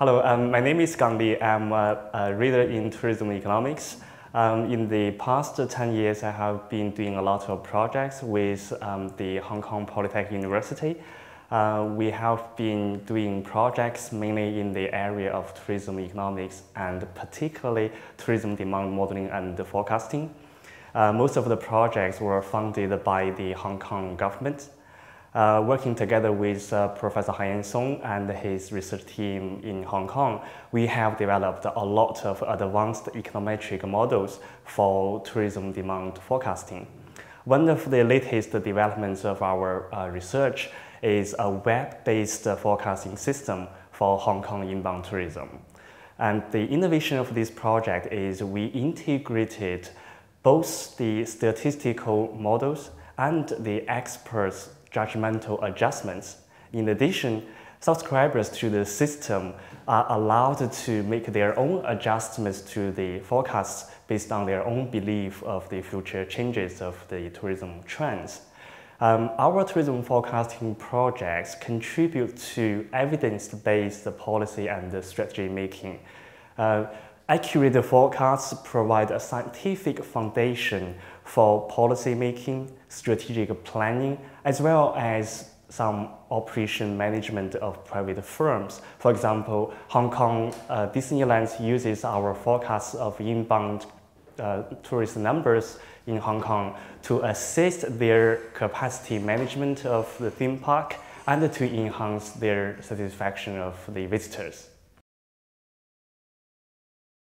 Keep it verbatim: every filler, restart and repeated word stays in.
Hello, um, my name is Gang Li. I'm a, a reader in tourism economics. Um, in the past ten years, I have been doing a lot of projects with um, the Hong Kong Polytechnic University. Uh, we have been doing projects mainly in the area of tourism economics and particularly tourism demand modeling and forecasting. Uh, most of the projects were funded by the Hong Kong government. Uh, working together with uh, Professor Han Song and his research team in Hong Kong, we have developed a lot of advanced econometric models for tourism demand forecasting. One of the latest developments of our uh, research is a web-based forecasting system for Hong Kong inbound tourism. And the innovation of this project is we integrated both the statistical models and the experts' judgmental adjustments. In addition, subscribers to the system are allowed to make their own adjustments to the forecasts based on their own belief of the future changes of the tourism trends. Um, our tourism forecasting projects contribute to evidence-based policy and strategy making. Uh, Accurate forecasts provide a scientific foundation for policy making, strategic planning, as well as some operation management of private firms. For example, Hong Kong uh, Disneyland uses our forecasts of inbound uh, tourist numbers in Hong Kong to assist their capacity management of the theme park and to enhance their satisfaction of the visitors.